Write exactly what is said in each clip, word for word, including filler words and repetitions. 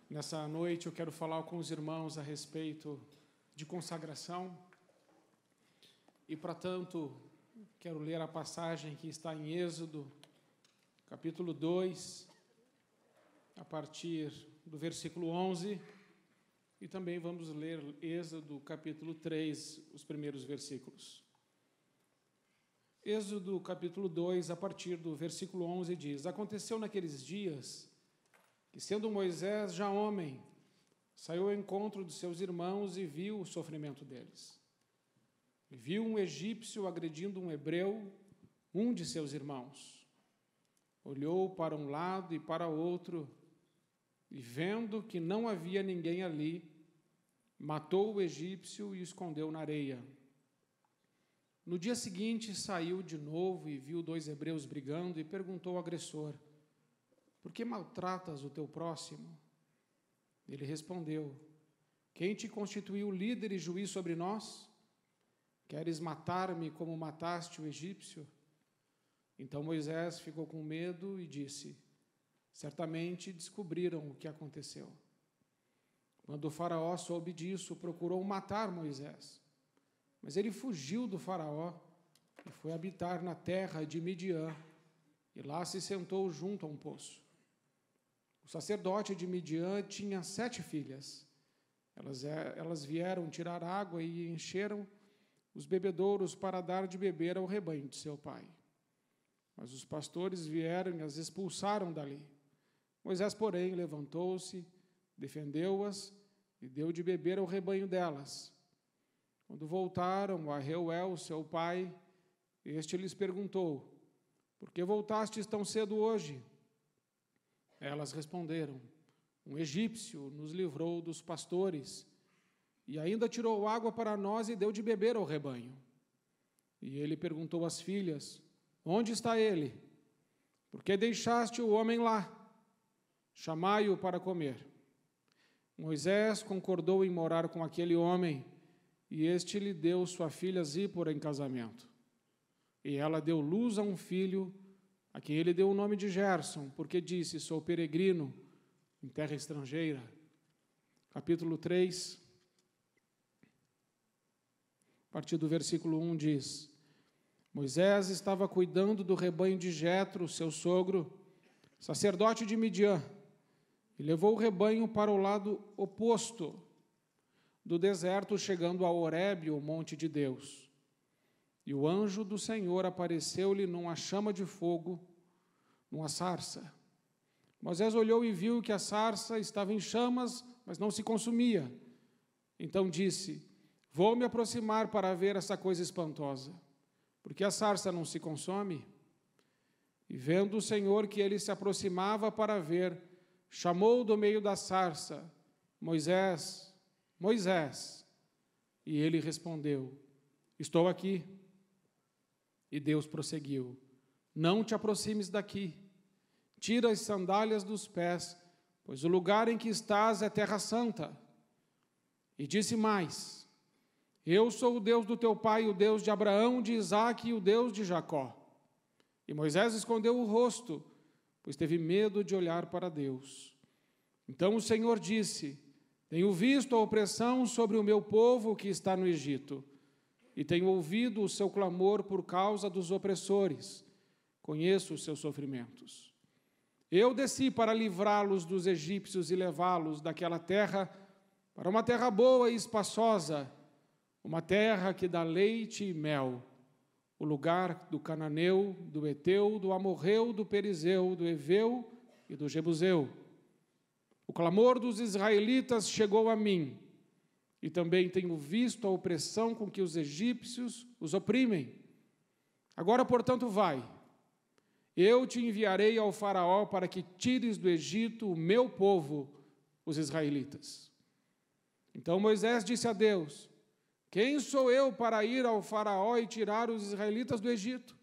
Nessa noite eu quero falar com os irmãos a respeito de consagração e, para tanto, quero ler a passagem que está em Êxodo, capítulo dois, a partir do versículo onze, e também vamos ler Êxodo, capítulo três, os primeiros versículos. Êxodo, capítulo dois, a partir do versículo onze, diz: Aconteceu naqueles dias que, sendo Moisés já homem, saiu ao encontro de seus irmãos e viu o sofrimento deles. E viu um egípcio agredindo um hebreu, um de seus irmãos. Olhou para um lado e para outro, e vendo que não havia ninguém ali, matou o egípcio e o escondeu na areia. No dia seguinte saiu de novo e viu dois hebreus brigando e perguntou ao agressor: Por que maltratas o teu próximo? Ele respondeu: Quem te constituiu líder e juiz sobre nós? Queres matar-me como mataste o egípcio? Então Moisés ficou com medo e disse: Certamente descobriram o que aconteceu. Quando o faraó soube disso, procurou matar Moisés. Mas ele fugiu do faraó e foi habitar na terra de Midian, e lá se sentou junto a um poço. O sacerdote de Midian tinha sete filhas. Elas, elas vieram tirar água e encheram os bebedouros para dar de beber ao rebanho de seu pai. Mas os pastores vieram e as expulsaram dali. Moisés, porém, levantou-se, defendeu-as e deu de beber ao rebanho delas. Quando voltaram a Reuel, seu pai, este lhes perguntou: Por que voltastes tão cedo hoje? Elas responderam: Um egípcio nos livrou dos pastores e ainda tirou água para nós e deu de beber ao rebanho. E ele perguntou às filhas: Onde está ele? Por que deixaste o homem lá? Chamai-o para comer. Moisés concordou em morar com aquele homem, e este lhe deu sua filha Zípora em casamento. E ela deu luz a um filho, a quem ele deu o nome de Gerson, porque disse: Sou peregrino em terra estrangeira. Capítulo três, a partir do versículo um, diz: Moisés estava cuidando do rebanho de Jetro, seu sogro, sacerdote de Midian, e levou o rebanho para o lado oposto do deserto, chegando a Horebe, o monte de Deus. E o anjo do Senhor apareceu-lhe numa chama de fogo, numa sarça. Moisés olhou e viu que a sarça estava em chamas, mas não se consumia. Então disse: Vou me aproximar para ver essa coisa espantosa, porque a sarça não se consome. E vendo o Senhor que ele se aproximava para ver, chamou do meio da sarça: Moisés, Moisés. E ele respondeu: Estou aqui. E Deus prosseguiu: Não te aproximes daqui. Tira as sandálias dos pés, pois o lugar em que estás é terra santa. E disse mais: Eu sou o Deus do teu pai, o Deus de Abraão, de Isaque e o Deus de Jacó. E Moisés escondeu o rosto, pois teve medo de olhar para Deus. Então o Senhor disse: Tenho visto a opressão sobre o meu povo que está no Egito, e tenho ouvido o seu clamor por causa dos opressores. Conheço os seus sofrimentos. Eu desci para livrá-los dos egípcios e levá-los daquela terra para uma terra boa e espaçosa, uma terra que dá leite e mel, o lugar do cananeu, do heteu, do amorreu, do perizeu, do heveu e do jebuseu. O clamor dos israelitas chegou a mim, e também tenho visto a opressão com que os egípcios os oprimem. Agora, portanto, vai. Eu te enviarei ao faraó para que tires do Egito o meu povo, os israelitas. Então Moisés disse a Deus: Quem sou eu para ir ao faraó e tirar os israelitas do Egito?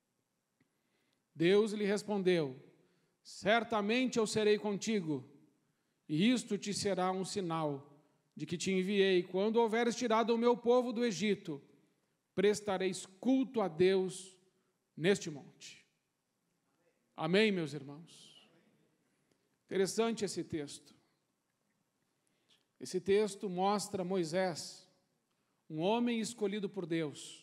Deus lhe respondeu: Certamente eu serei contigo, e isto te será um sinal de que te enviei. Quando houveres tirado o meu povo do Egito, prestareis culto a Deus neste monte. Amém, meus irmãos? Interessante esse texto. Esse texto mostra Moisés, um homem escolhido por Deus,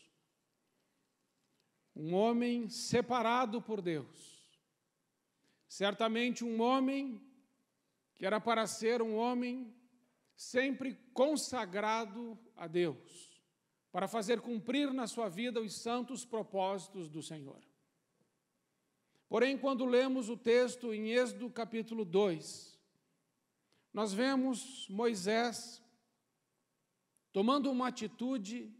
um homem separado por Deus, certamente um homem que era para ser um homem sempre consagrado a Deus, para fazer cumprir na sua vida os santos propósitos do Senhor. Porém, quando lemos o texto em Êxodo capítulo dois, nós vemos Moisés tomando uma atitude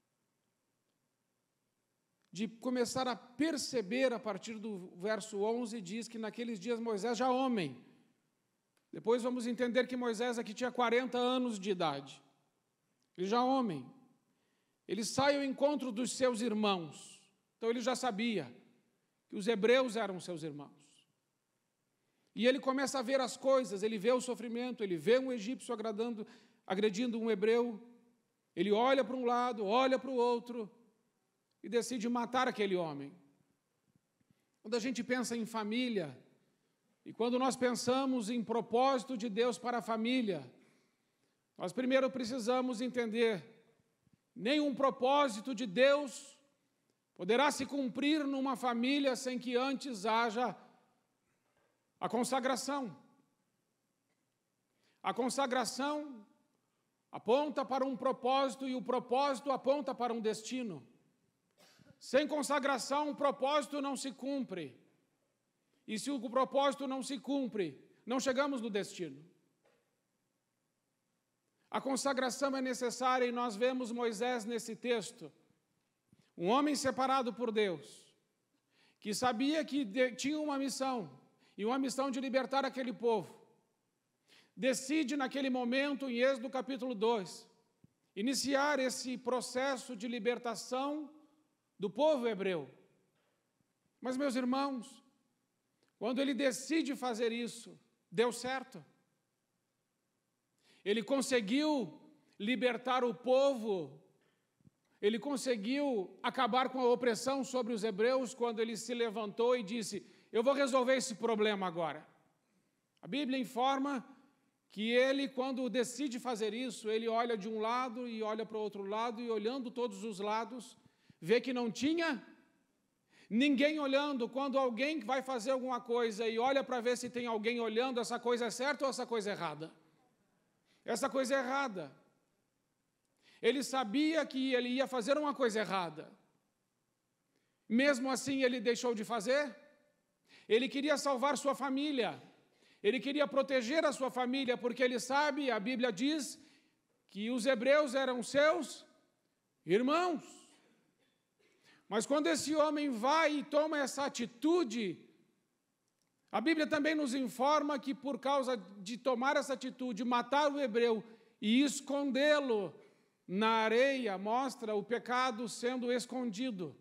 de começar a perceber, a partir do verso onze, diz que naqueles dias Moisés já homem. Depois vamos entender que Moisés aqui tinha quarenta anos de idade. Ele já homem. Ele sai ao encontro dos seus irmãos. Então ele já sabia que os hebreus eram seus irmãos. E ele começa a ver as coisas, ele vê o sofrimento, ele vê um egípcio agradando, agredindo um hebreu, ele olha para um lado, olha para o outro e decide matar aquele homem. Quando a gente pensa em família, e quando nós pensamos em propósito de Deus para a família, nós primeiro precisamos entender, nenhum propósito de Deus poderá se cumprir numa família sem que antes haja a consagração. A consagração aponta para um propósito e o propósito aponta para um destino. Sem consagração, o propósito não se cumpre. E se o propósito não se cumpre, não chegamos no destino. A consagração é necessária e nós vemos Moisés nesse texto, um homem separado por Deus, que sabia que tinha uma missão, e uma missão de libertar aquele povo. Decide naquele momento, em Êxodo capítulo dois, iniciar esse processo de libertação do povo hebreu. Mas, meus irmãos, quando ele decide fazer isso, deu certo. Ele conseguiu libertar o povo, ele conseguiu acabar com a opressão sobre os hebreus quando ele se levantou e disse: eu vou resolver esse problema agora. A Bíblia informa que ele, quando decide fazer isso, ele olha de um lado e olha para o outro lado, e olhando todos os lados, vê que não tinha ninguém olhando. Quando alguém vai fazer alguma coisa e olha para ver se tem alguém olhando, essa coisa é certa ou essa coisa é errada? Essa coisa é errada. Ele sabia que ele ia fazer uma coisa errada. Mesmo assim, ele deixou de fazer. Ele queria salvar sua família, ele queria proteger a sua família, porque ele sabe, a Bíblia diz, que os hebreus eram seus irmãos. Mas quando esse homem vai e toma essa atitude, a Bíblia também nos informa que por causa de tomar essa atitude, matar o hebreu e escondê-lo na areia, mostra o pecado sendo escondido.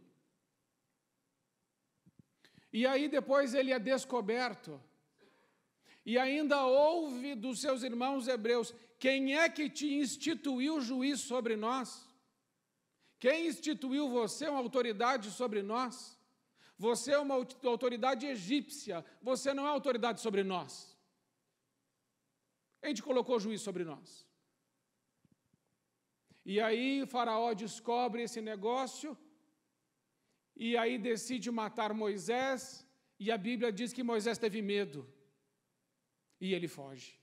E aí depois ele é descoberto. E ainda ouve dos seus irmãos hebreus: quem é que te instituiu juiz sobre nós? Quem instituiu você uma autoridade sobre nós? Você é uma autoridade egípcia, você não é autoridade sobre nós. Quem te colocou juiz sobre nós? E aí Faraó descobre esse negócio, e aí decide matar Moisés, e a Bíblia diz que Moisés teve medo, e ele foge.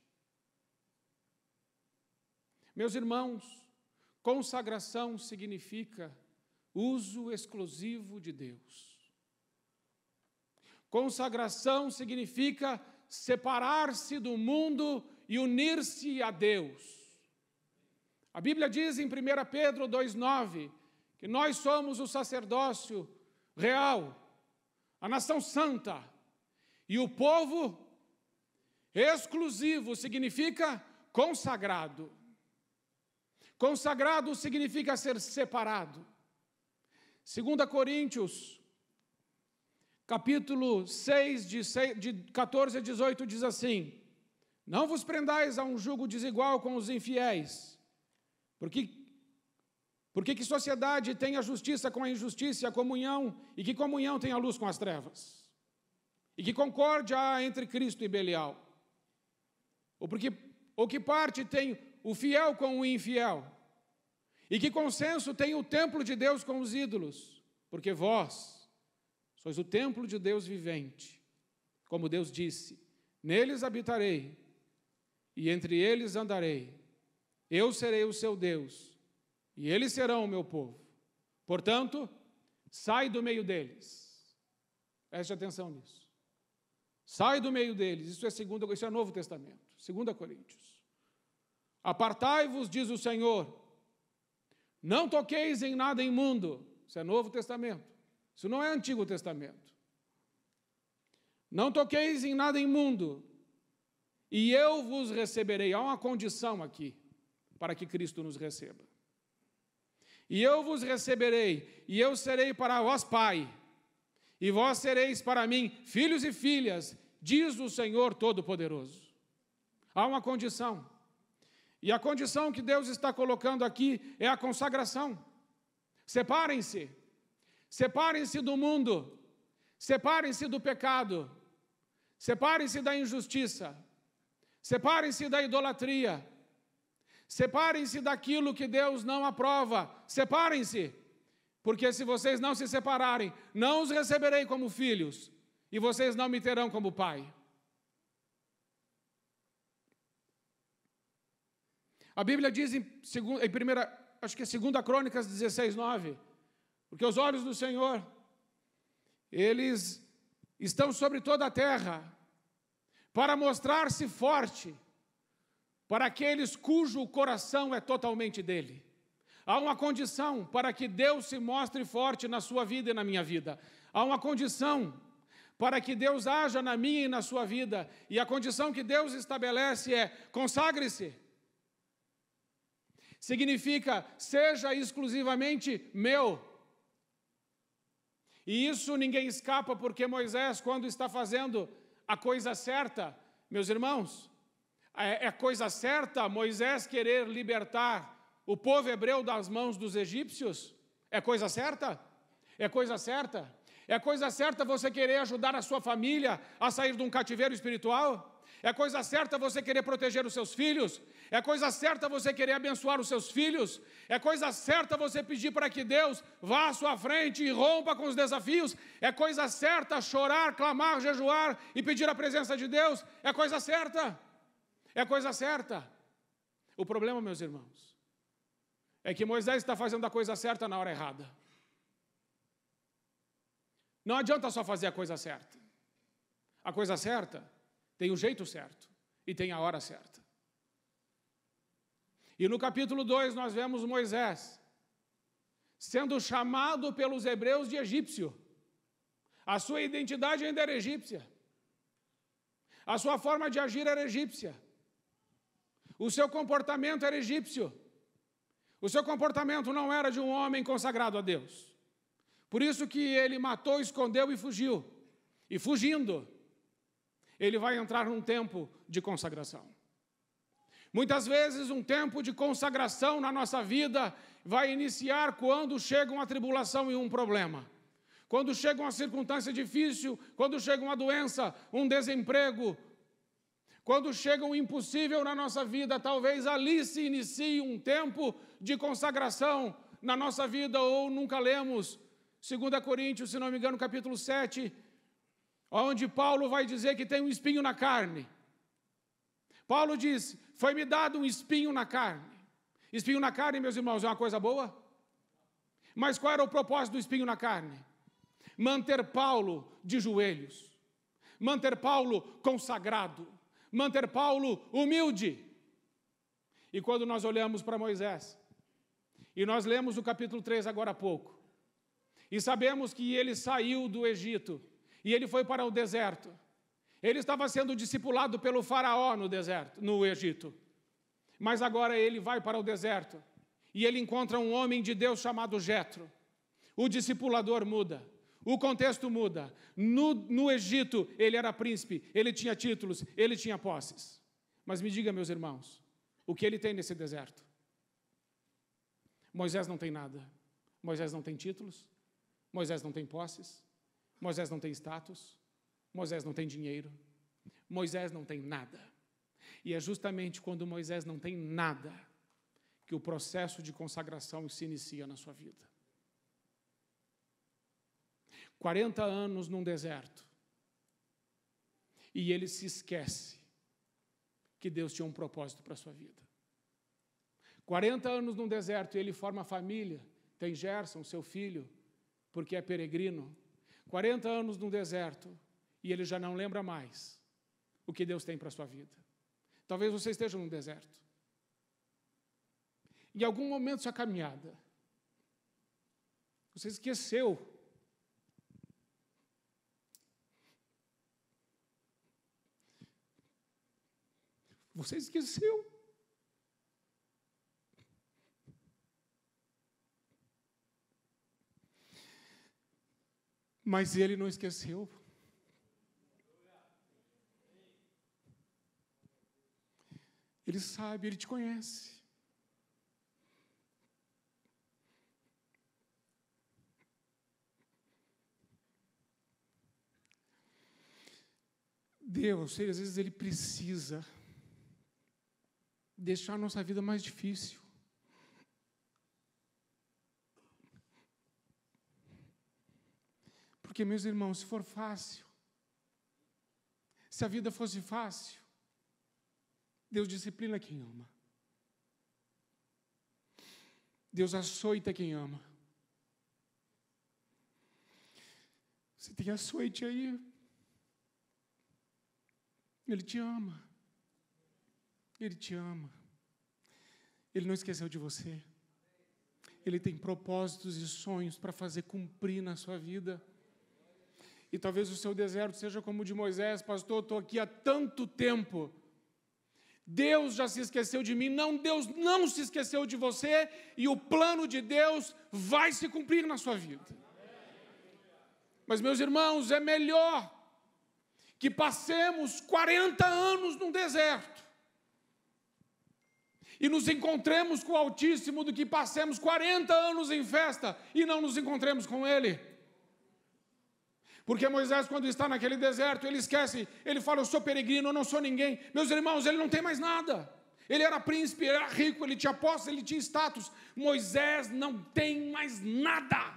Meus irmãos, consagração significa uso exclusivo de Deus. Consagração significa separar-se do mundo e unir-se a Deus. A Bíblia diz em primeira Pedro dois, nove, que nós somos o sacerdócio real, a nação santa, e o povo exclusivo significa consagrado. Consagrado significa ser separado. Segunda Coríntios, capítulo seis, de quatorze a dezoito, diz assim: não vos prendais a um jugo desigual com os infiéis, porque Porque que sociedade tem a justiça com a injustiça, a comunhão, e que comunhão tem a luz com as trevas? E que concórdia há entre Cristo e Belial? Ou porque ou que parte tem o fiel com o infiel? E que consenso tem o templo de Deus com os ídolos? Porque vós sois o templo de Deus vivente. Como Deus disse, neles habitarei, e entre eles andarei. Eu serei o seu Deus, e eles serão o meu povo. Portanto, sai do meio deles. Preste atenção nisso. Sai do meio deles. Isso é, segundo, isso é Novo Testamento. Segunda Coríntios. Apartai-vos, diz o Senhor. Não toqueis em nada imundo. Isso é Novo Testamento. Isso não é Antigo Testamento. Não toqueis em nada imundo, e eu vos receberei. Há uma condição aqui, para que Cristo nos receba. E eu vos receberei, e eu serei para vós pai, e vós sereis para mim filhos e filhas, diz o Senhor Todo-Poderoso. Há uma condição. E a condição que Deus está colocando aqui é a consagração. Separem-se. Separem-se do mundo. Separem-se do pecado. Separem-se da injustiça. Separem-se da idolatria. Separem-se daquilo que Deus não aprova. Separem-se. Porque se vocês não se separarem, não os receberei como filhos, e vocês não me terão como pai. A Bíblia diz em, em primeira, acho que é segunda Crônicas dezesseis, nove, porque os olhos do Senhor, eles estão sobre toda a terra, para mostrar-se forte, para aqueles cujo coração é totalmente dele. Há uma condição para que Deus se mostre forte na sua vida e na minha vida. Há uma condição para que Deus haja na minha e na sua vida. E a condição que Deus estabelece é: consagre-se. Significa, seja exclusivamente meu. E isso ninguém escapa, porque Moisés, quando está fazendo a coisa certa, meus irmãos, é, é coisa certa Moisés querer libertar o povo hebreu das mãos dos egípcios? É coisa certa? É coisa certa? É coisa certa você querer ajudar a sua família a sair de um cativeiro espiritual? É coisa certa você querer proteger os seus filhos? É coisa certa você querer abençoar os seus filhos? É coisa certa você pedir para que Deus vá à sua frente e rompa com os desafios? É coisa certa chorar, clamar, jejuar e pedir a presença de Deus? É coisa certa? É coisa certa. O problema, meus irmãos, é que Moisés está fazendo a coisa certa na hora errada. Não adianta só fazer a coisa certa. A coisa certa tem o jeito certo e tem a hora certa. E no capítulo dois nós vemos Moisés sendo chamado pelos hebreus de egípcio. A sua identidade ainda era egípcia. A sua forma de agir era egípcia. O seu comportamento era egípcio. O seu comportamento não era de um homem consagrado a Deus. Por isso que ele matou, escondeu e fugiu. E fugindo, ele vai entrar num tempo de consagração. Muitas vezes um tempo de consagração na nossa vida vai iniciar quando chega uma tribulação e um problema. Quando chega uma circunstância difícil, quando chega uma doença, um desemprego, quando chega um impossível na nossa vida, talvez ali se inicie um tempo de consagração na nossa vida. Ou nunca lemos segunda Coríntios, se não me engano, capítulo sete, onde Paulo vai dizer que tem um espinho na carne. Paulo diz: foi-me dado um espinho na carne. Espinho na carne, meus irmãos, é uma coisa boa? Mas qual era o propósito do espinho na carne? Manter Paulo de joelhos, manter Paulo consagrado, manter Paulo humilde. E quando nós olhamos para Moisés, e nós lemos o capítulo três agora há pouco, e sabemos que ele saiu do Egito, e ele foi para o deserto. Ele estava sendo discipulado pelo faraó no deserto, no Egito. Mas agora ele vai para o deserto, e ele encontra um homem de Deus chamado Jetro. O discipulador muda. O contexto muda. No, no Egito, ele era príncipe, ele tinha títulos, ele tinha posses. Mas me diga, meus irmãos, o que ele tem nesse deserto? Moisés não tem nada. Moisés não tem títulos. Moisés não tem posses. Moisés não tem status. Moisés não tem dinheiro. Moisés não tem nada. E é justamente quando Moisés não tem nada que o processo de consagração se inicia na sua vida. quarenta anos num deserto. E ele se esquece que Deus tinha um propósito para a sua vida. quarenta anos num deserto e ele forma família, tem Gerson, seu filho, porque é peregrino. quarenta anos num deserto e ele já não lembra mais o que Deus tem para a sua vida. Talvez você esteja num deserto. Em algum momento da sua caminhada, você esqueceu Você esqueceu. Mas ele não esqueceu. Ele sabe, ele te conhece. Deus, às vezes ele precisa deixar a nossa vida mais difícil. Porque, meus irmãos, se for fácil, se a vida fosse fácil, Deus disciplina quem ama. Deus açoita quem ama. Você tem açoite aí. Ele te ama. Ele te ama. Ele não esqueceu de você. Ele tem propósitos e sonhos para fazer cumprir na sua vida. E talvez o seu deserto seja como o de Moisés. Pastor, estou aqui há tanto tempo. Deus já se esqueceu de mim. Não, Deus não se esqueceu de você. E o plano de Deus vai se cumprir na sua vida. Mas, meus irmãos, é melhor que passemos quarenta anos num deserto e nos encontremos com o Altíssimo do que passemos quarenta anos em festa e não nos encontremos com Ele. Porque Moisés, quando está naquele deserto, ele esquece, ele fala, eu sou peregrino, eu não sou ninguém. Meus irmãos, ele não tem mais nada. Ele era príncipe, ele era rico, ele tinha posse, ele tinha status. Moisés não tem mais nada.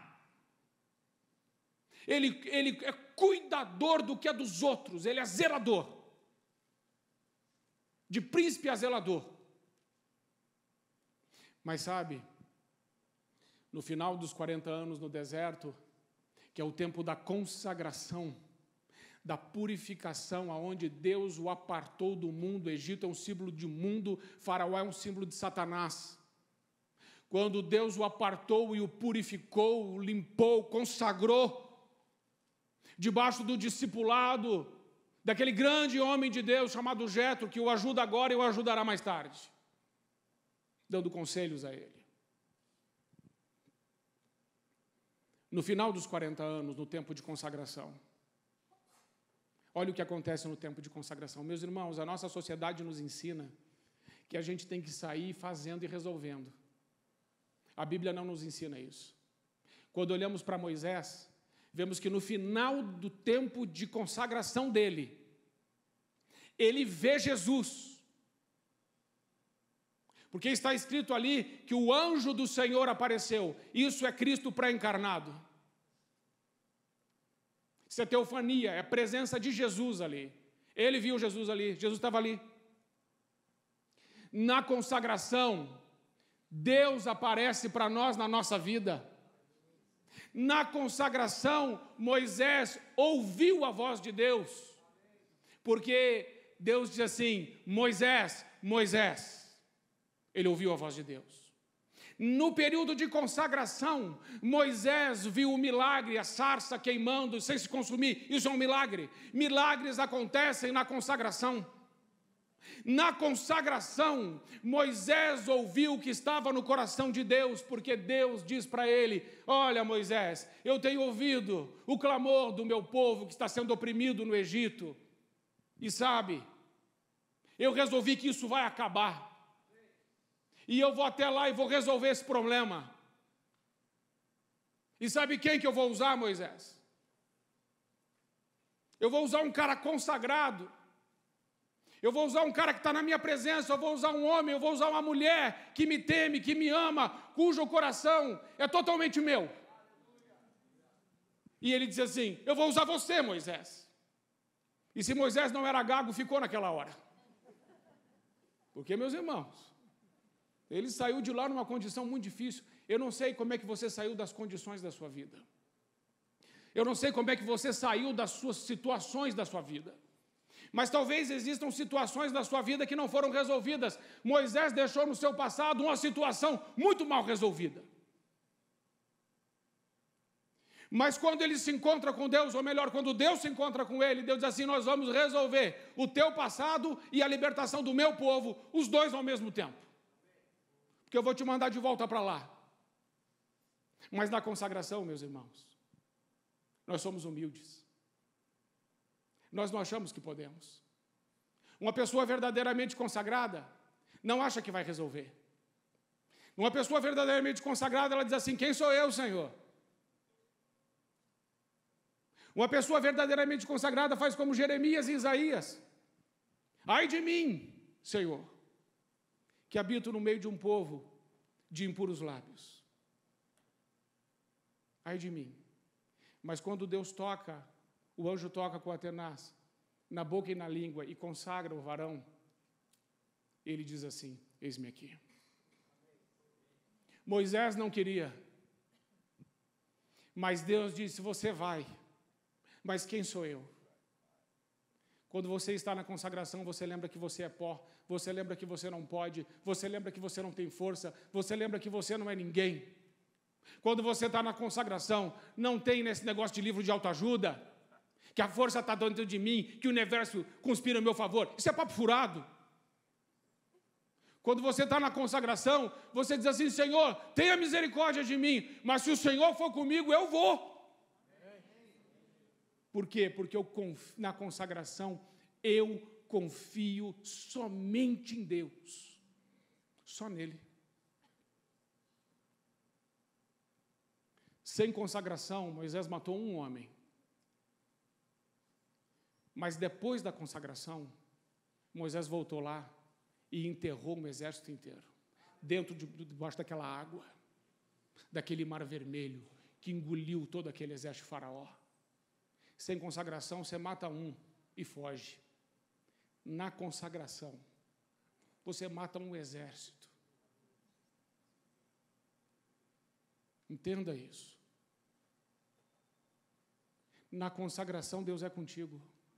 Ele, ele é cuidador do que é dos outros, ele é zelador. De príncipe a zelador. Mas sabe, no final dos quarenta anos no deserto, que é o tempo da consagração, da purificação, aonde Deus o apartou do mundo. O Egito é um símbolo de mundo, Faraó é um símbolo de Satanás. Quando Deus o apartou e o purificou, o limpou, consagrou, debaixo do discipulado daquele grande homem de Deus chamado Jetro, que o ajuda agora e o ajudará mais tarde, dando conselhos a ele. No final dos quarenta anos, no tempo de consagração, olha o que acontece no tempo de consagração. Meus irmãos, a nossa sociedade nos ensina que a gente tem que sair fazendo e resolvendo. A Bíblia não nos ensina isso. Quando olhamos para Moisés, vemos que no final do tempo de consagração dele, ele vê Jesus. Porque está escrito ali que o anjo do Senhor apareceu. Isso é Cristo pré-encarnado. Isso é teofania, é a presença de Jesus ali. Ele viu Jesus ali, Jesus estava ali. Na consagração, Deus aparece para nós na nossa vida. Na consagração, Moisés ouviu a voz de Deus. Porque Deus diz assim, Moisés, Moisés. Ele ouviu a voz de Deus. No período de consagração, Moisés viu o milagre, a sarça queimando sem se consumir. Isso é um milagre. Milagres acontecem na consagração. Na consagração, Moisés ouviu o que estava no coração de Deus, porque Deus diz para ele, olha Moisés, eu tenho ouvido o clamor do meu povo que está sendo oprimido no Egito. E sabe, eu resolvi que isso vai acabar. E eu vou até lá e vou resolver esse problema. E sabe quem que eu vou usar, Moisés? Eu vou usar um cara consagrado. Eu vou usar um cara que está na minha presença, eu vou usar um homem, eu vou usar uma mulher que me teme, que me ama, cujo coração é totalmente meu. E ele diz assim, eu vou usar você, Moisés. E se Moisés não era gago, ficou naquela hora. Porque, meus irmãos, ele saiu de lá numa condição muito difícil. Eu não sei como é que você saiu das condições da sua vida. Eu não sei como é que você saiu das suas situações da sua vida. Mas talvez existam situações da sua vida que não foram resolvidas. Moisés deixou no seu passado uma situação muito mal resolvida. Mas quando ele se encontra com Deus, ou melhor, quando Deus se encontra com ele, Deus diz assim, nós vamos resolver o teu passado e a libertação do meu povo, os dois ao mesmo tempo. Porque eu vou te mandar de volta para lá. Mas na consagração, meus irmãos, nós somos humildes. Nós não achamos que podemos. Uma pessoa verdadeiramente consagrada não acha que vai resolver. Uma pessoa verdadeiramente consagrada, ela diz assim, quem sou eu, Senhor? Uma pessoa verdadeiramente consagrada faz como Jeremias e Isaías. Ai de mim, Senhor, que habito no meio de um povo de impuros lábios. Ai de mim. Mas quando Deus toca, o anjo toca com a tenaz, na boca e na língua, e consagra o varão, ele diz assim, eis-me aqui. Moisés não queria, mas Deus disse, você vai. Mas quem sou eu? Quando você está na consagração, você lembra que você é pó, você lembra que você não pode, você lembra que você não tem força, você lembra que você não é ninguém. Quando você está na consagração, não tem nesse negócio de livro de autoajuda, que a força está dentro de mim, que o universo conspira a meu favor. Isso é papo furado. Quando você está na consagração, você diz assim, Senhor, tenha misericórdia de mim, mas se o Senhor for comigo, eu vou. Por quê? Porque eu conf... na consagração, eu confio somente em Deus. Só nele. Sem consagração, Moisés matou um homem. Mas depois da consagração, Moisés voltou lá e enterrou um exército inteiro. Dentro de, debaixo daquela água, daquele mar vermelho, que engoliu todo aquele exército de Faraó. Sem consagração, você mata um e foge. Na consagração, você mata um exército. Entenda isso. Na consagração, Deus é contigo.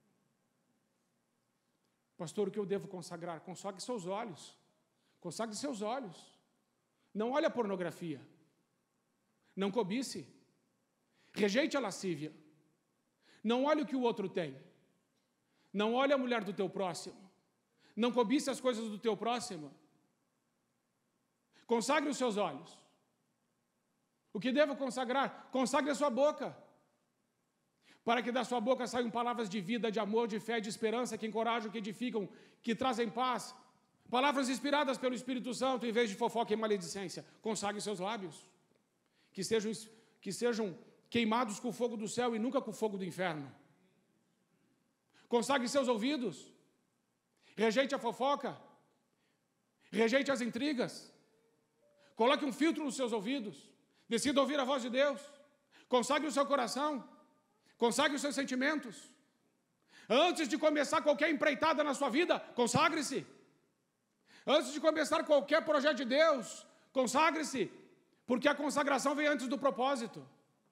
Pastor, o que eu devo consagrar? Consagre seus olhos. Consagre seus olhos. Não olhe a pornografia. Não cobice. Rejeite a lascívia. Não olhe o que o outro tem. Não olhe a mulher do teu próximo. Não cobice as coisas do teu próximo. Consagre os seus olhos. O que devo consagrar? Consagre a sua boca. Para que da sua boca saiam palavras de vida, de amor, de fé, de esperança, que encorajam, que edificam, que trazem paz. Palavras inspiradas pelo Espírito Santo, em vez de fofoca e maledicência. Consagre seus lábios. Que sejam, que sejam queimados com o fogo do céu e nunca com o fogo do inferno. Consagre seus ouvidos. Rejeite a fofoca. Rejeite as intrigas. Coloque um filtro nos seus ouvidos. Decida ouvir a voz de Deus. Consagre o seu coração. Consagre os seus sentimentos. Antes de começar qualquer empreitada na sua vida, consagre-se. Antes de começar qualquer projeto de Deus, consagre-se. Porque a consagração vem antes do propósito.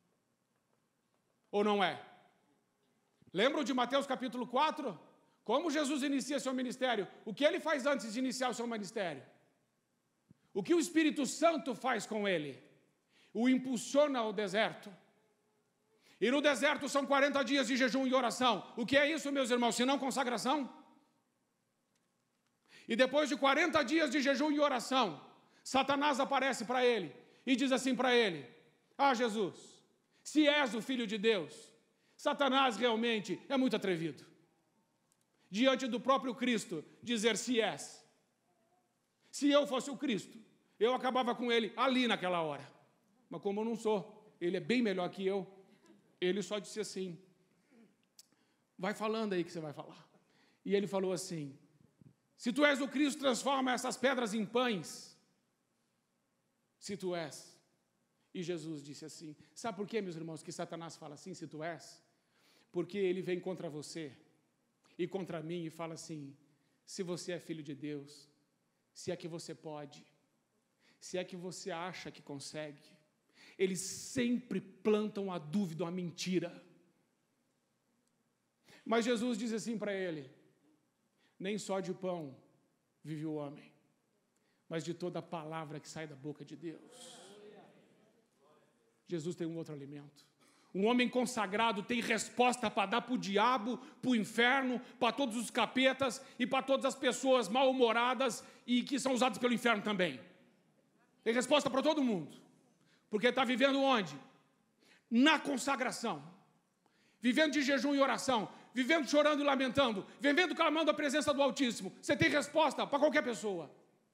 Ou não é? Lembram de Mateus capítulo quatro? Como Jesus inicia seu ministério? O que ele faz antes de iniciar o seu ministério? O que o Espírito Santo faz com ele? O impulsiona ao deserto. E no deserto são quarenta dias de jejum e oração. O que é isso, meus irmãos, se não consagração? E depois de quarenta dias de jejum e oração, Satanás aparece para ele e diz assim para ele: ah, Jesus, se és o Filho de Deus. Satanás realmente é muito atrevido. Diante do próprio Cristo, dizer se és. Se eu fosse o Cristo, eu acabava com ele ali naquela hora. Mas como eu não sou, ele é bem melhor que eu, ele só disse assim: vai falando aí que você vai falar. E ele falou assim: Se tu és o Cristo, transforma essas pedras em pães. Se tu és. E Jesus disse assim, sabe por quê, meus irmãos, que Satanás fala assim, se tu és? Porque ele vem contra você e contra mim e fala assim, se você é filho de Deus, se é que você pode, se é que você acha que consegue. Eles sempre plantam a dúvida, a mentira. Mas Jesus diz assim para ele, nem só de pão vive o homem, mas de toda a palavra que sai da boca de Deus. Jesus tem um outro alimento. Um homem consagrado tem resposta para dar para o diabo, para o inferno, para todos os capetas e para todas as pessoas mal-humoradas e que são usadas pelo inferno também. Tem resposta para todo mundo. Porque está vivendo onde? Na consagração. Vivendo de jejum e oração. Vivendo chorando e lamentando. Vivendo clamando a presença do Altíssimo. Você tem resposta para qualquer pessoa.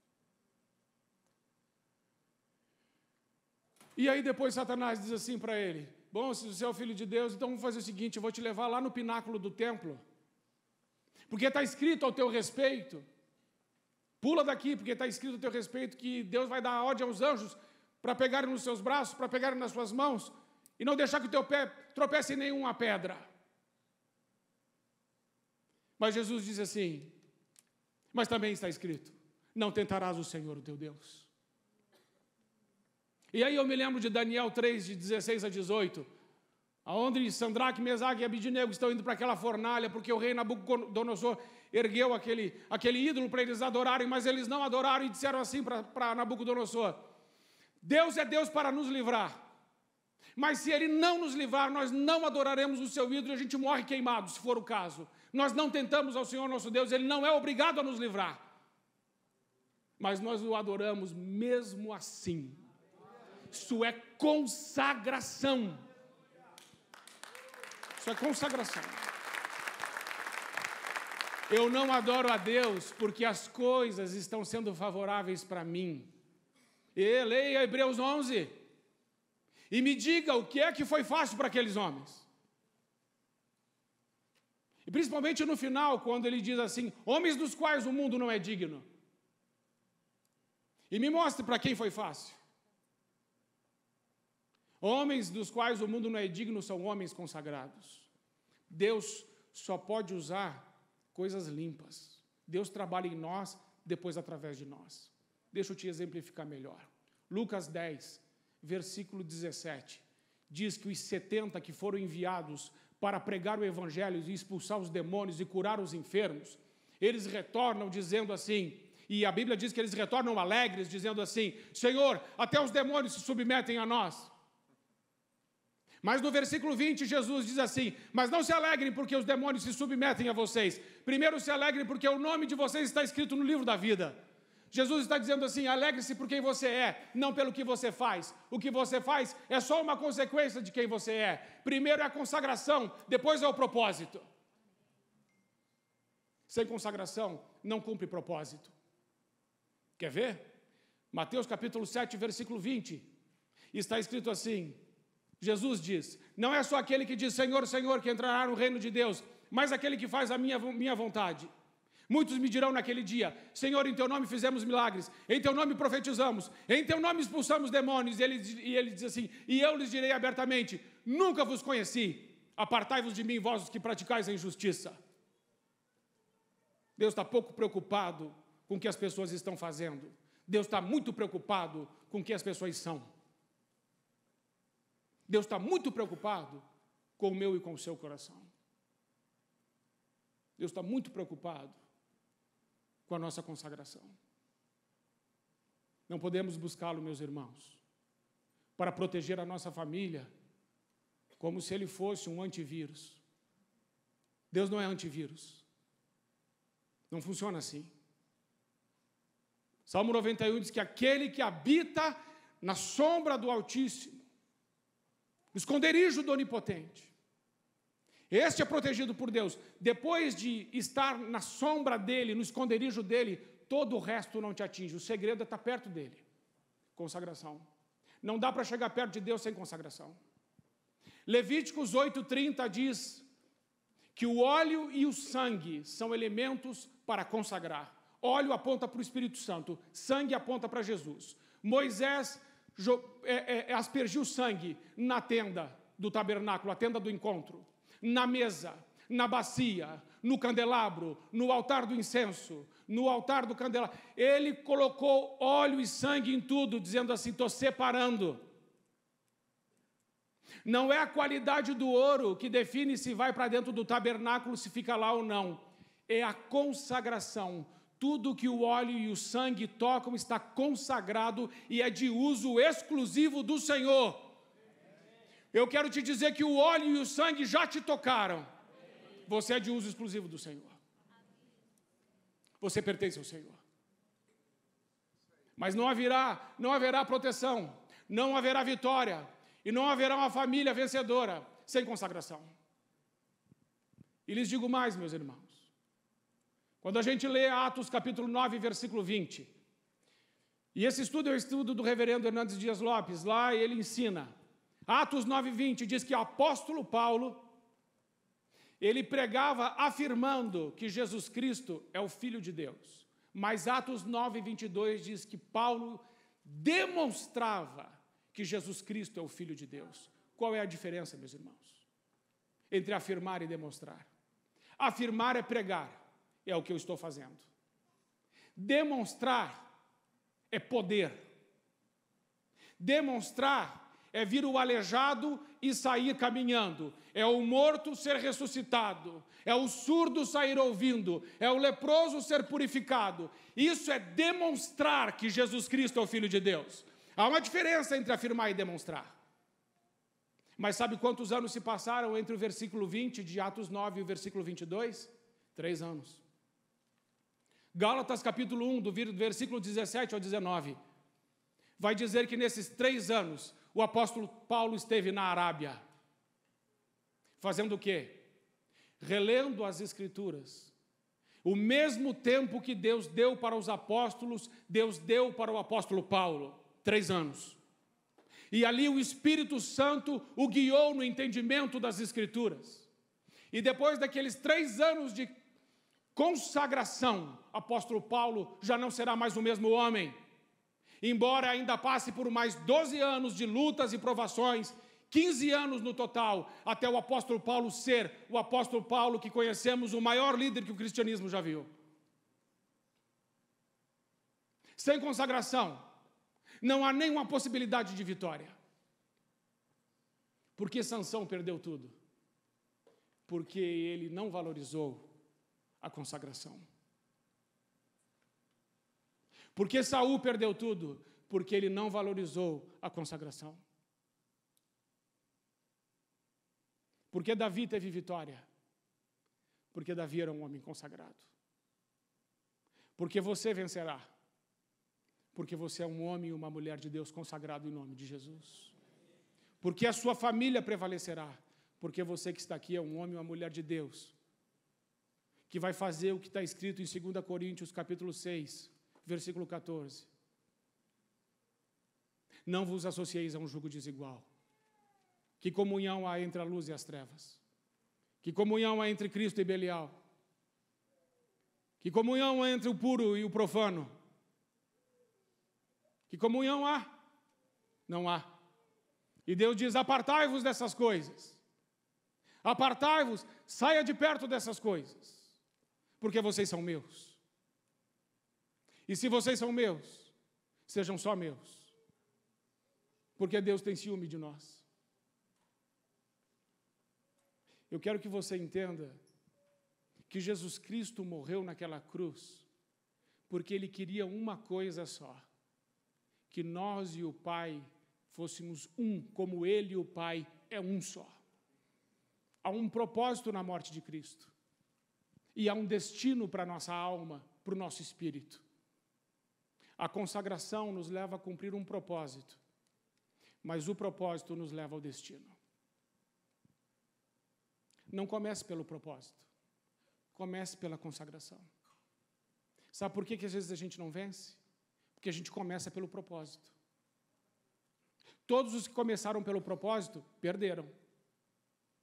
E aí depois Satanás diz assim para ele, bom, se você é o filho de Deus, então vamos fazer o seguinte, eu vou te levar lá no pináculo do templo, porque está escrito ao teu respeito, pula daqui, porque está escrito ao teu respeito que Deus vai dar ordem aos anjos para pegarem nos seus braços, para pegarem nas suas mãos, e não deixar que o teu pé tropece em nenhuma pedra. Mas Jesus diz assim, mas também está escrito, não tentarás o Senhor, o teu Deus. E aí eu me lembro de Daniel três, de dezesseis a dezoito, onde Sandraque, Mesaque e Abidnego estão indo para aquela fornalha, porque o rei Nabucodonosor ergueu aquele, aquele ídolo para eles adorarem, mas eles não adoraram e disseram assim para Nabucodonosor, Deus é Deus para nos livrar, mas se Ele não nos livrar, nós não adoraremos o seu ídolo e a gente morre queimado, se for o caso. Nós não tentamos ao Senhor nosso Deus, Ele não é obrigado a nos livrar, mas nós o adoramos mesmo assim. Isso é consagração. Isso é consagração. Eu não adoro a Deus porque as coisas estão sendo favoráveis para mim. E leia Hebreus onze e me diga o que é que foi fácil para aqueles homens. E principalmente no final, quando ele diz assim, homens dos quais o mundo não é digno. E me mostre para quem foi fácil. Homens dos quais o mundo não é digno são homens consagrados. Deus só pode usar coisas limpas. Deus trabalha em nós, depois através de nós. Deixa eu te exemplificar melhor. Lucas dez, versículo dezessete, diz que os setenta que foram enviados para pregar o evangelho e expulsar os demônios e curar os enfermos, eles retornam dizendo assim, e a Bíblia diz que eles retornam alegres, dizendo assim, Senhor, até os demônios se submetem a nós. Mas no versículo vinte, Jesus diz assim, mas não se alegrem porque os demônios se submetem a vocês. Primeiro se alegrem porque o nome de vocês está escrito no livro da vida. Jesus está dizendo assim, alegre-se por quem você é, não pelo que você faz. O que você faz é só uma consequência de quem você é. Primeiro é a consagração, depois é o propósito. Sem consagração, não cumpre propósito. Quer ver? Mateus capítulo sete, versículo vinte. Está escrito assim, Jesus diz, não é só aquele que diz Senhor, Senhor, que entrará no reino de Deus, mas aquele que faz a minha, minha vontade. Muitos me dirão naquele dia, Senhor, em teu nome fizemos milagres, em teu nome profetizamos, em teu nome expulsamos demônios, e ele, e ele diz assim, e eu lhes direi abertamente, nunca vos conheci, apartai-vos de mim, vós que praticais a injustiça. Deus está pouco preocupado com o que as pessoas estão fazendo, Deus está muito preocupado com o que as pessoas são. Deus está muito preocupado com o meu e com o seu coração. Deus está muito preocupado com a nossa consagração. Não podemos buscá-lo, meus irmãos, para proteger a nossa família, como se ele fosse um antivírus. Deus não é antivírus. Não funciona assim. Salmo noventa e um diz que aquele que habita na sombra do Altíssimo, no esconderijo do Onipotente, este é protegido por Deus. Depois de estar na sombra dele, no esconderijo dele, todo o resto não te atinge. O segredo é estar perto dele. Consagração. Não dá para chegar perto de Deus sem consagração. Levíticos oito, trinta diz que o óleo e o sangue são elementos para consagrar. Óleo aponta para o Espírito Santo, sangue aponta para Jesus. Moisés é, é, aspergiu sangue na tenda do tabernáculo, a tenda do encontro, na mesa, na bacia, no candelabro, no altar do incenso, no altar do candelabro. Ele colocou óleo e sangue em tudo, dizendo assim: estou separando. Não é a qualidade do ouro que define se vai para dentro do tabernáculo, se fica lá ou não. É a consagração. Tudo que o óleo e o sangue tocam está consagrado e é de uso exclusivo do Senhor. Eu quero te dizer que o óleo e o sangue já te tocaram. Você é de uso exclusivo do Senhor. Você pertence ao Senhor. Mas não haverá, não haverá proteção, não haverá vitória e não haverá uma família vencedora sem consagração. E lhes digo mais, meus irmãos. Quando a gente lê Atos capítulo nove, versículo vinte, e esse estudo é o estudo do reverendo Hernandes Dias Lopes, lá ele ensina. Atos nove, vinte diz que o apóstolo Paulo, ele pregava afirmando que Jesus Cristo é o Filho de Deus. Mas Atos nove, vinte e dois diz que Paulo demonstrava que Jesus Cristo é o Filho de Deus. Qual é a diferença, meus irmãos? Entre afirmar e demonstrar. Afirmar é pregar, é o que eu estou fazendo. Demonstrar é poder. Demonstrar é vir o aleijado e sair caminhando. É o morto ser ressuscitado. É o surdo sair ouvindo. É o leproso ser purificado. Isso é demonstrar que Jesus Cristo é o Filho de Deus. Há uma diferença entre afirmar e demonstrar. Mas sabe quantos anos se passaram entre o versículo vinte de Atos nove e o versículo vinte e dois? Três anos. Gálatas capítulo um, do versículo dezessete ao dezenove, vai dizer que nesses três anos o apóstolo Paulo esteve na Arábia. Fazendo o quê? Relendo as Escrituras. O mesmo tempo que Deus deu para os apóstolos, Deus deu para o apóstolo Paulo. Três anos. E ali o Espírito Santo o guiou no entendimento das Escrituras. E depois daqueles três anos de consagração, apóstolo Paulo já não será mais o mesmo homem. Embora ainda passe por mais doze anos de lutas e provações, quinze anos no total, até o apóstolo Paulo ser o apóstolo Paulo que conhecemos, o maior líder que o cristianismo já viu. Sem consagração, não há nenhuma possibilidade de vitória. Por que Sansão perdeu tudo? Porque ele não valorizou a consagração. Por que Saul perdeu tudo? Porque ele não valorizou a consagração. Por que Davi teve vitória? Porque Davi era um homem consagrado. Porque você vencerá. Porque você é um homem e uma mulher de Deus consagrado em nome de Jesus. Porque a sua família prevalecerá. Porque você que está aqui é um homem e uma mulher de Deus, que vai fazer o que está escrito em dois Coríntios capítulo seis, versículo quatorze. Não vos associeis a um jugo desigual. Que comunhão há entre a luz e as trevas? Que comunhão há entre Cristo e Belial? Que comunhão há entre o puro e o profano? Que comunhão há? Não há. E Deus diz: apartai-vos dessas coisas. Apartai-vos, saia de perto dessas coisas. Porque vocês são meus. E se vocês são meus, sejam só meus. Porque Deus tem ciúme de nós. Eu quero que você entenda que Jesus Cristo morreu naquela cruz porque Ele queria uma coisa só: que nós e o Pai fôssemos um, como Ele e o Pai é um só. Há um propósito na morte de Cristo. E há um destino para a nossa alma, para o nosso espírito. A consagração nos leva a cumprir um propósito, mas o propósito nos leva ao destino. Não comece pelo propósito, comece pela consagração. Sabe por que, que às vezes a gente não vence? Porque a gente começa pelo propósito. Todos os que começaram pelo propósito, perderam.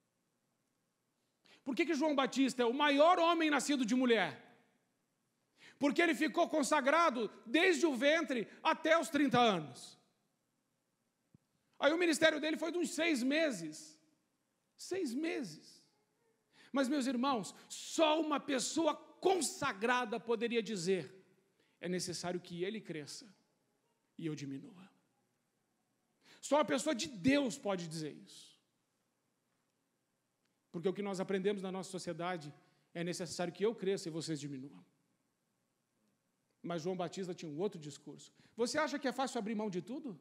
Por que, que João Batista é o maior homem nascido de mulher? porque ele ficou consagrado desde o ventre até os trinta anos. Aí o ministério dele foi de uns seis meses. Seis meses. Mas, meus irmãos, só uma pessoa consagrada poderia dizer: é necessário que ele cresça e eu diminua. Só uma pessoa de Deus pode dizer isso. Porque o que nós aprendemos na nossa sociedade é necessário que eu cresça e vocês diminuam. Mas João Batista tinha um outro discurso. Você acha que é fácil abrir mão de tudo?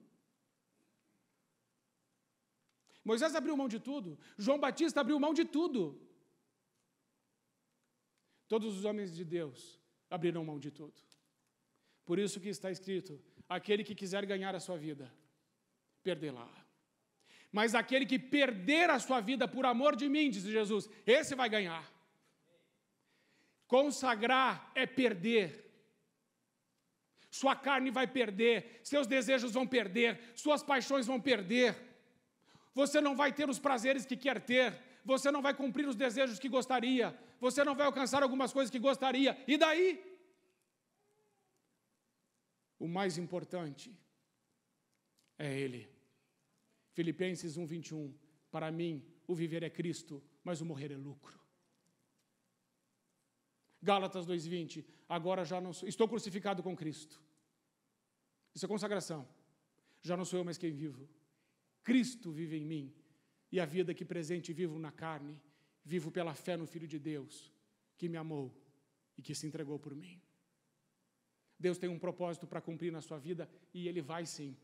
Moisés abriu mão de tudo. João Batista abriu mão de tudo. Todos os homens de Deus abriram mão de tudo. Por isso que está escrito: aquele que quiser ganhar a sua vida, perdê-la. Mas aquele que perder a sua vida por amor de mim, diz Jesus, esse vai ganhar. Consagrar é perder. Sua carne vai perder, seus desejos vão perder, suas paixões vão perder. Você não vai ter os prazeres que quer ter, você não vai cumprir os desejos que gostaria, você não vai alcançar algumas coisas que gostaria. E daí? O mais importante é Ele. Filipenses um, vinte e um. Para mim, o viver é Cristo, mas o morrer é lucro. Gálatas dois, vinte. Agora já não sou, estou crucificado com Cristo. Isso é consagração. Já não sou eu mais quem vivo. Cristo vive em mim. E a vida que presente vivo na carne, vivo pela fé no Filho de Deus, que me amou e que se entregou por mim. Deus tem um propósito para cumprir na sua vida e Ele vai sim.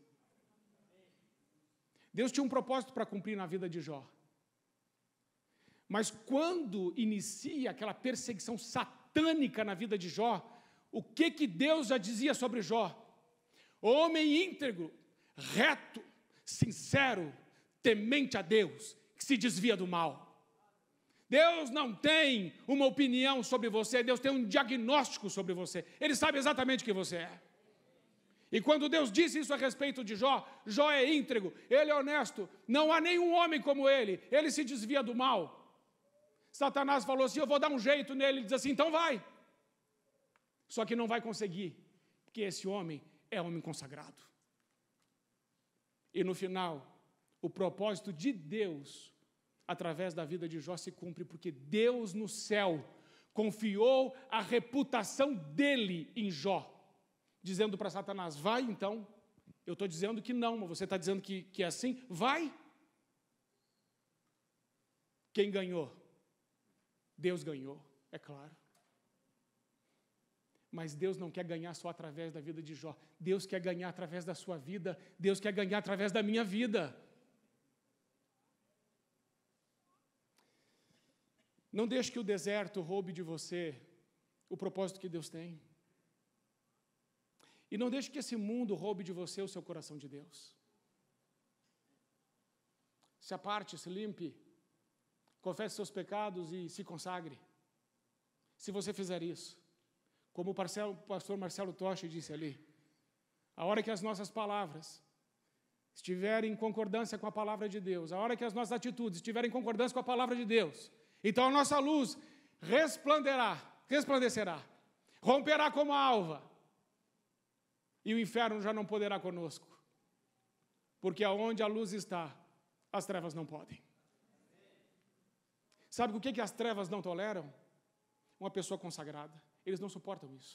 Deus tinha um propósito para cumprir na vida de Jó. Mas quando inicia aquela perseguição satânica na vida de Jó, o que que Deus já dizia sobre Jó? Homem íntegro, reto, sincero, temente a Deus, que se desvia do mal. Deus não tem uma opinião sobre você, Deus tem um diagnóstico sobre você. Ele sabe exatamente o que você é. E quando Deus disse isso a respeito de Jó, Jó é íntegro, ele é honesto, não há nenhum homem como ele, ele se desvia do mal. Satanás falou assim: eu vou dar um jeito nele, ele diz assim: então vai. Só que não vai conseguir, porque esse homem é homem consagrado. E no final, o propósito de Deus, através da vida de Jó, se cumpre, porque Deus no céu confiou a reputação dele em Jó, dizendo para Satanás: vai então. Eu estou dizendo que não, mas você está dizendo que, que é assim? Vai. Quem ganhou? Deus ganhou, é claro. Mas Deus não quer ganhar só através da vida de Jó. Deus quer ganhar através da sua vida. Deus quer ganhar através da minha vida. Não deixe que o deserto roube de você o propósito que Deus tem. E não deixe que esse mundo roube de você o seu coração de Deus. Se aparte, se limpe, confesse seus pecados e se consagre. Se você fizer isso, como o pastor Marcelo Tocha disse ali, a hora que as nossas palavras estiverem em concordância com a palavra de Deus, a hora que as nossas atitudes estiverem em concordância com a palavra de Deus, então a nossa luz resplanderá, resplandecerá, romperá como a alva, e o inferno já não poderá conosco, porque aonde a luz está, as trevas não podem. Sabe o que, que as trevas não toleram? Uma pessoa consagrada. Eles não suportam isso.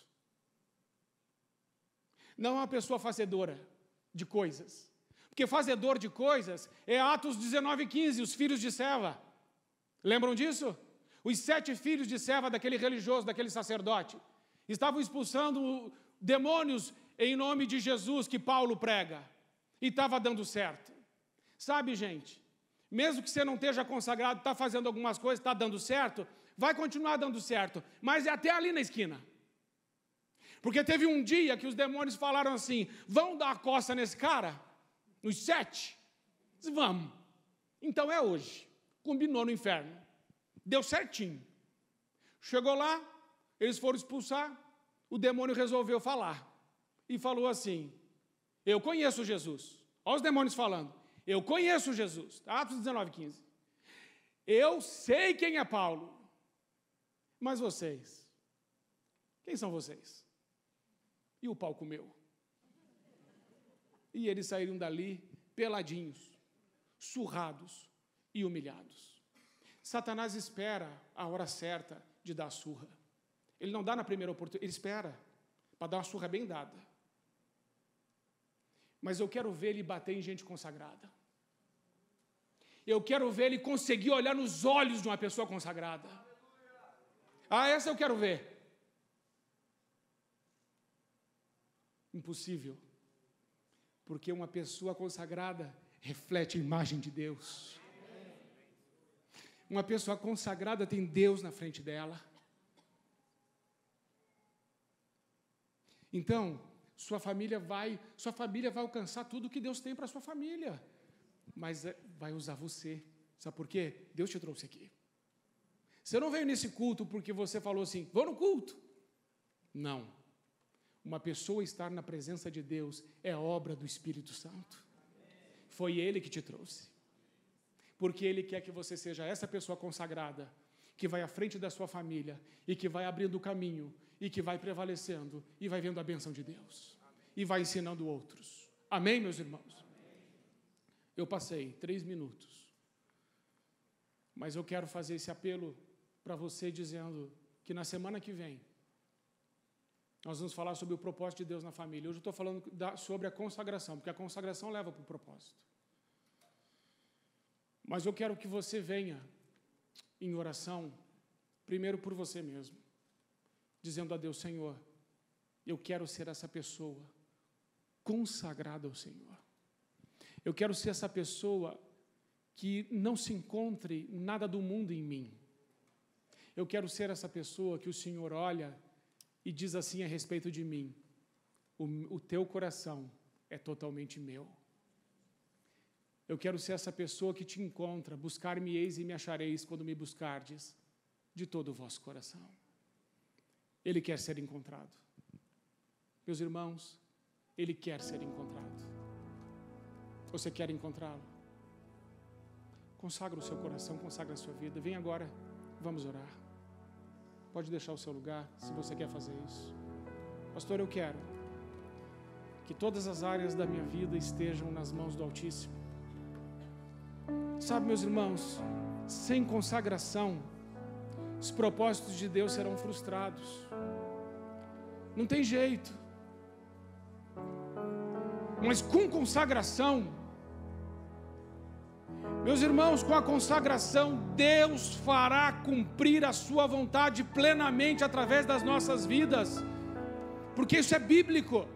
Não é uma pessoa fazedora de coisas, porque fazedor de coisas é Atos dezenove, quinze, os filhos de Seva. Lembram disso? Os sete filhos de Seva, daquele religioso, daquele sacerdote, estavam expulsando demônios em nome de Jesus que Paulo prega, e estava dando certo. Sabe, gente, mesmo que você não esteja consagrado, está fazendo algumas coisas, está dando certo, vai continuar dando certo, mas é até ali na esquina. Porque teve um dia que os demônios falaram assim: vão dar a coça nesse cara? Nos sete? Diz, vamos. Então é hoje. Combinou no inferno. Deu certinho. Chegou lá, eles foram expulsar, o demônio resolveu falar. E falou assim: eu conheço Jesus. Olha os demônios falando. Eu conheço Jesus. Atos dezenove, quinze. Eu sei quem é Paulo. Mas vocês? Quem são vocês? E o pau comeu. E eles saíram dali peladinhos, surrados e humilhados. Satanás espera a hora certa de dar a surra. Ele não dá na primeira oportunidade, ele espera para dar uma surra bem dada. Mas eu quero ver ele bater em gente consagrada. Eu quero ver ele conseguir olhar nos olhos de uma pessoa consagrada. Ah, essa eu quero ver. Impossível. Porque uma pessoa consagrada reflete a imagem de Deus. Uma pessoa consagrada tem Deus na frente dela. Então, sua família vai, sua família vai alcançar tudo que Deus tem para a sua família. Mas vai usar você. Sabe por quê? Deus te trouxe aqui. Você não veio nesse culto porque você falou assim, vou no culto. Não. Uma pessoa estar na presença de Deus é obra do Espírito Santo. Foi Ele que te trouxe. Porque Ele quer que você seja essa pessoa consagrada, que vai à frente da sua família e que vai abrindo o caminho e que vai prevalecendo e vai vendo a bênção de Deus e vai ensinando outros. Amém, meus irmãos? Eu passei três minutos, mas eu quero fazer esse apelo para você dizendo que na semana que vem nós vamos falar sobre o propósito de Deus na família. Hoje eu estou falando da, sobre a consagração, porque a consagração leva para o propósito. Mas eu quero que você venha em oração, primeiro por você mesmo, dizendo a Deus, Senhor, eu quero ser essa pessoa consagrada ao Senhor. Eu quero ser essa pessoa que não se encontre nada do mundo em mim. Eu quero ser essa pessoa que o Senhor olha e diz assim a respeito de mim, o, o teu coração é totalmente meu. Eu quero ser essa pessoa que te encontra, buscar-me-eis e me achareis quando me buscardes de todo o vosso coração. Ele quer ser encontrado. Meus irmãos, Ele quer ser encontrado. Você quer encontrá-lo? Consagra o seu coração, consagra a sua vida. Vem agora, vamos orar. Pode deixar o seu lugar, se você quer fazer isso. Pastor, eu quero que todas as áreas da minha vida estejam nas mãos do Altíssimo. Sabe, meus irmãos, sem consagração, os propósitos de Deus serão frustrados. Não tem jeito. Mas com consagração, meus irmãos, com a consagração, Deus fará cumprir a sua vontade plenamente através das nossas vidas, porque isso é bíblico.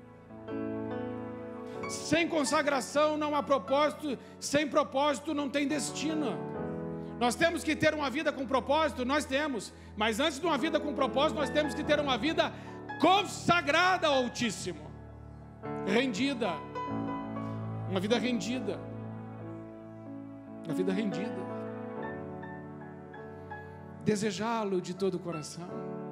Sem consagração não há propósito, sem propósito não tem destino. Nós temos que ter uma vida com propósito, nós temos, mas antes de uma vida com propósito, nós temos que ter uma vida consagrada ao Altíssimo, rendida, uma vida rendida, uma vida rendida, desejá-lo de todo o coração,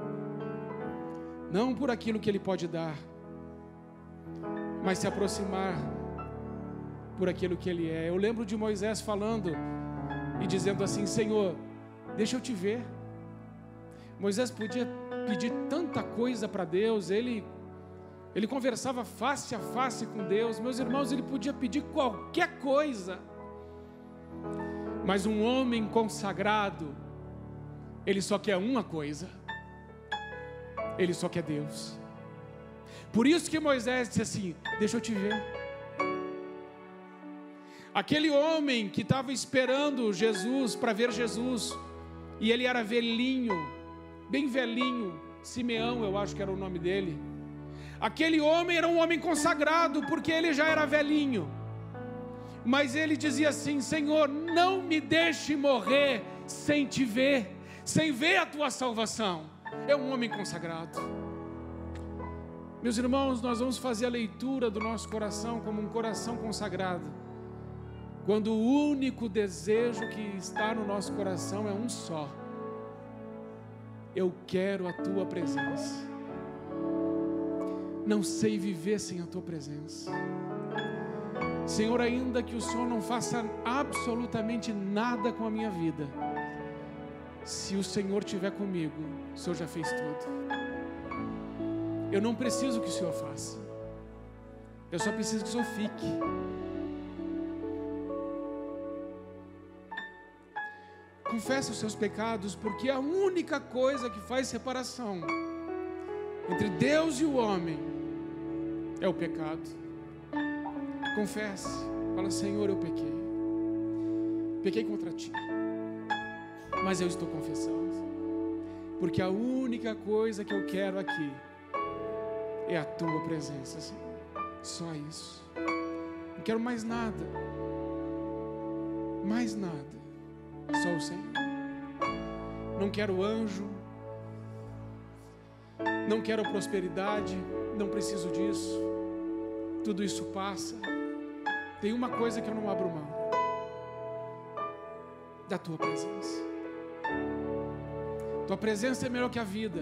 não por aquilo que Ele pode dar, mas se aproximar por aquilo que Ele é. Eu lembro de Moisés falando e dizendo assim, Senhor, deixa eu te ver. Moisés podia pedir tanta coisa para Deus, ele, ele conversava face a face com Deus, meus irmãos, ele podia pedir qualquer coisa, mas um homem consagrado, ele só quer uma coisa, ele só quer Deus. Por isso que Moisés disse assim, deixa eu te ver. Aquele homem que estava esperando Jesus, para ver Jesus, e ele era velhinho, bem velhinho, Simeão eu acho que era o nome dele. Aquele homem era um homem consagrado, porque ele já era velhinho, mas ele dizia assim, Senhor, não me deixe morrer sem te ver, sem ver a tua salvação. É um homem consagrado. Meus irmãos, nós vamos fazer a leitura do nosso coração como um coração consagrado, quando o único desejo que está no nosso coração é um só: eu quero a tua presença, não sei viver sem a tua presença. Senhor, ainda que o Senhor não faça absolutamente nada com a minha vida, se o Senhor estiver comigo, o Senhor já fez tudo. Eu não preciso que o Senhor faça. Eu só preciso que o Senhor fique. Confesse os seus pecados, porque a única coisa que faz separação entre Deus e o homem é o pecado. Confesse. Fala: Senhor, eu pequei. Pequei contra ti. Mas eu estou confessando. Porque a única coisa que eu quero aqui é a tua presença, Senhor. Só isso. Não quero mais nada. Mais nada. Só o Senhor. Não quero anjo. Não quero prosperidade. Não preciso disso. Tudo isso passa. Tem uma coisa que eu não abro mão: da tua presença. Tua presença é melhor que a vida.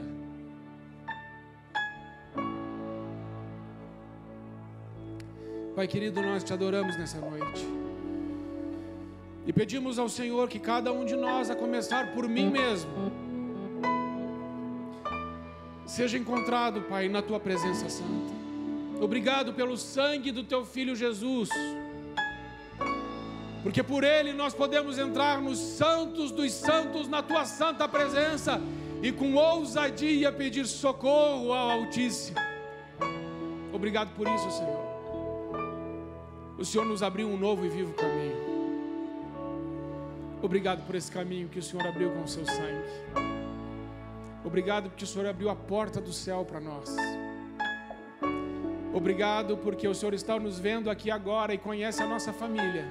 Pai querido, nós te adoramos nessa noite. E pedimos ao Senhor que cada um de nós, a começar por mim mesmo, seja encontrado, Pai, na tua presença santa. Obrigado pelo sangue do teu Filho Jesus, porque por ele nós podemos entrar nos santos dos santos, na tua santa presença, e com ousadia pedir socorro ao Altíssimo. Obrigado por isso, Senhor. O Senhor nos abriu um novo e vivo caminho. Obrigado por esse caminho que o Senhor abriu com o seu sangue. Obrigado porque o Senhor abriu a porta do céu para nós. Obrigado porque o Senhor está nos vendo aqui agora e conhece a nossa família.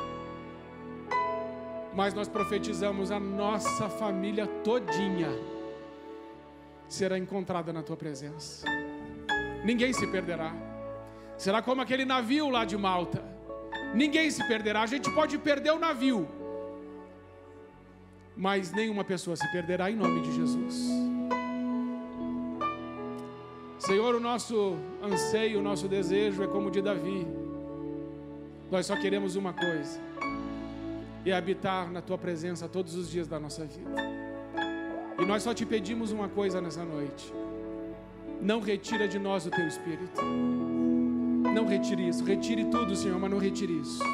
Mas nós profetizamos: a nossa família todinha será encontrada na tua presença. Ninguém se perderá. Será como aquele navio lá de Malta. Ninguém se perderá. A gente pode perder o navio, mas nenhuma pessoa se perderá, em nome de Jesus. Senhor, o nosso anseio, o nosso desejo é como o de Davi. Nós só queremos uma coisa: e habitar na tua presença todos os dias da nossa vida. E nós só te pedimos uma coisa nessa noite: não retira de nós o teu Espírito. Não retire isso. Retire tudo, Senhor, mas não retire isso,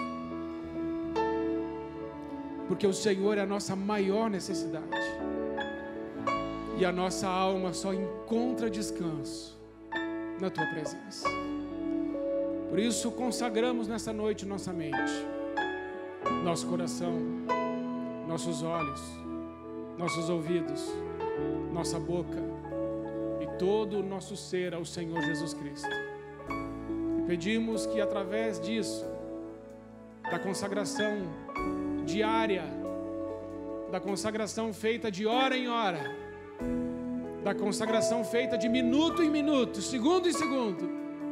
porque o Senhor é a nossa maior necessidade, e a nossa alma só encontra descanso na tua presença. Por isso consagramos nessa noite nossa mente, nosso coração, nossos olhos, nossos ouvidos, nossa boca e todo o nosso ser ao Senhor Jesus Cristo. E pedimos que através disso, da consagração diária, da consagração feita de hora em hora, da consagração feita de minuto em minuto, segundo em segundo,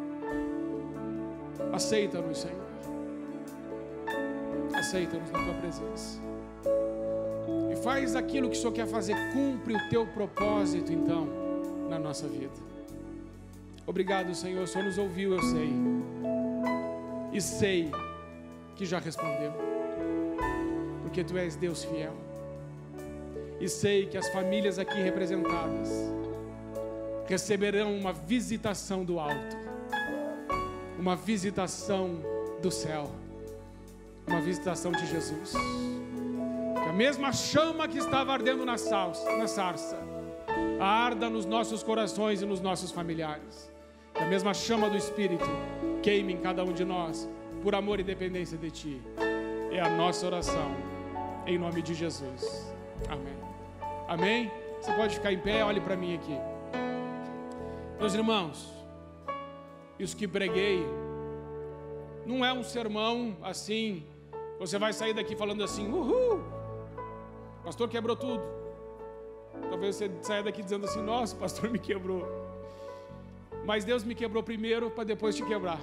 aceita-nos, Senhor. Aceita-nos na tua presença. E faz aquilo que o Senhor quer fazer. Cumpre o teu propósito, então, na nossa vida. Obrigado, Senhor. O Senhor nos ouviu, eu sei. E sei que já respondeu, porque tu és Deus fiel. E sei que as famílias aqui representadas receberão uma visitação do alto, uma visitação do céu, uma visitação de Jesus. Que a mesma chama que estava ardendo na sarça arda nos nossos corações e nos nossos familiares. Que a mesma chama do Espírito queime em cada um de nós, por amor e dependência de Ti. É a nossa oração, em nome de Jesus. Amém. Amém? Você pode ficar em pé, olhe para mim aqui. Meus irmãos, isso que preguei não é um sermão assim, você vai sair daqui falando assim: uhul, o pastor quebrou tudo. Talvez você saia daqui dizendo assim: nossa, o pastor me quebrou. Mas Deus me quebrou primeiro para depois te quebrar.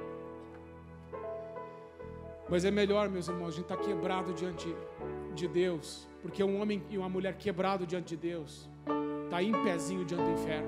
Mas é melhor, meus irmãos, a gente estar quebrado diante de Deus, porque um homem e uma mulher quebrado diante de Deus está em pezinho diante do inferno.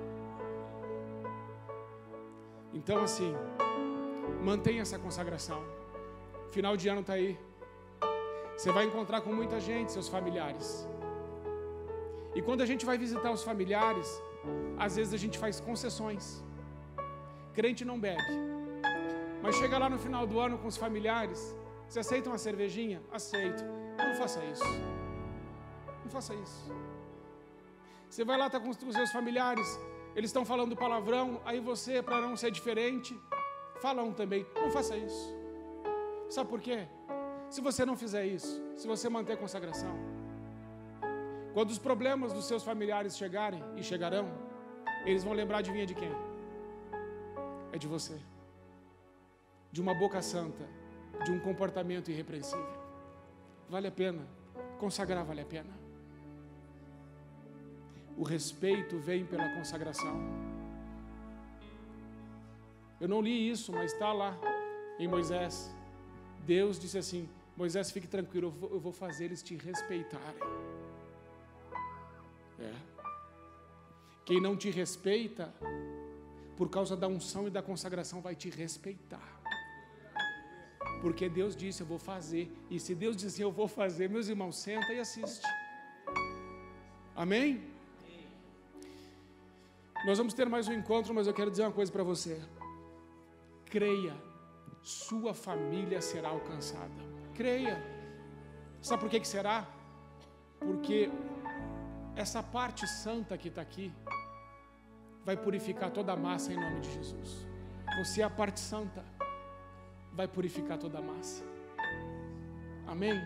Então, assim, mantenha essa consagração. Final de ano está aí. Você vai encontrar com muita gente, seus familiares. E quando a gente vai visitar os familiares, às vezes a gente faz concessões. Crente não bebe, mas chega lá no final do ano com os familiares, você aceita uma cervejinha? Aceito. Não faça isso. Não faça isso. Você vai lá, está com os seus familiares, eles estão falando palavrão, aí você, para não ser diferente, fala um também. Não faça isso. Sabe por quê? Se você não fizer isso, se você manter a consagração, quando os problemas dos seus familiares chegarem, e chegarão, eles vão lembrar de vir de quem? É de você. De uma boca santa, de um comportamento irrepreensível. Vale a pena. Consagrar vale a pena. O respeito vem pela consagração. Eu não li isso, mas está lá em Moisés. Deus disse assim: Moisés, fique tranquilo, eu vou, eu vou fazer eles te respeitarem. É. Quem não te respeita, por causa da unção e da consagração, vai te respeitar. Porque Deus disse, eu vou fazer. E se Deus disse, eu vou fazer, meus irmãos, senta e assiste. Amém? Nós vamos ter mais um encontro, mas eu quero dizer uma coisa para você. Creia, sua família será alcançada. Creia. Sabe por que que será? Porque essa parte santa que está aqui vai purificar toda a massa em nome de Jesus. Você é a parte santa, vai purificar toda a massa. Amém?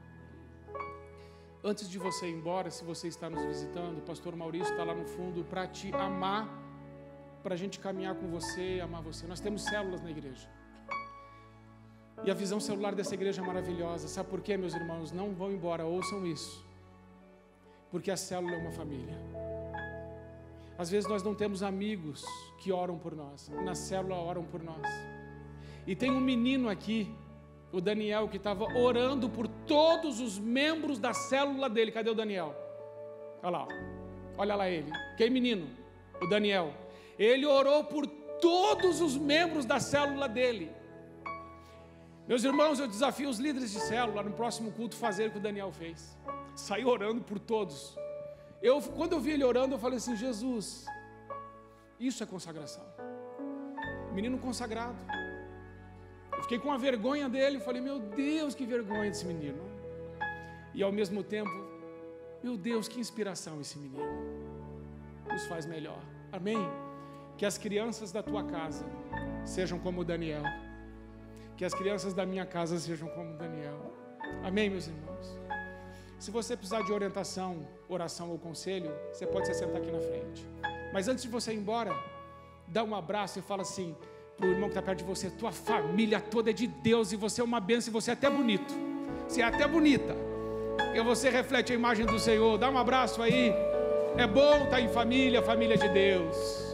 Antes de você ir embora, se você está nos visitando, o pastor Maurício está lá no fundo para te amar, para a gente caminhar com você, amar você. Nós temos células na igreja. E a visão celular dessa igreja é maravilhosa. Sabe por quê, meus irmãos? Não vão embora, ouçam isso. Porque a célula é uma família. Às vezes nós não temos amigos que oram por nós. Na célula oram por nós. E tem um menino aqui, o Daniel, que estava orando por todos os membros da célula dele. Cadê o Daniel? Olha lá, olha lá ele. Quem menino? O Daniel. Ele orou por todos os membros da célula dele. Meus irmãos, eu desafio os líderes de célula no próximo culto fazer o que o Daniel fez. Saiu orando por todos. Eu, quando eu vi ele orando, eu falei assim: Jesus, isso é consagração. Menino consagrado. Eu fiquei com a vergonha dele, falei: meu Deus, que vergonha desse menino. E ao mesmo tempo, meu Deus, que inspiração esse menino. Nos faz melhor. Amém? Que as crianças da tua casa sejam como o Daniel. Que as crianças da minha casa sejam como o Daniel. Amém, meus irmãos? Se você precisar de orientação, oração ou conselho, você pode se sentar aqui na frente. Mas antes de você ir embora, dá um abraço e fala assim para o irmão que está perto de você: tua família toda é de Deus e você é uma bênção e você é até bonito. Você é até bonita. E você reflete a imagem do Senhor. Dá um abraço aí. É bom estar em família, família de Deus.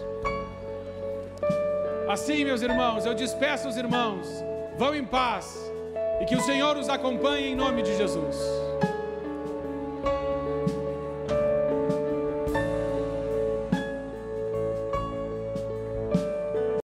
Assim, meus irmãos, eu despeço os irmãos. Vão em paz. E que o Senhor os acompanhe em nome de Jesus.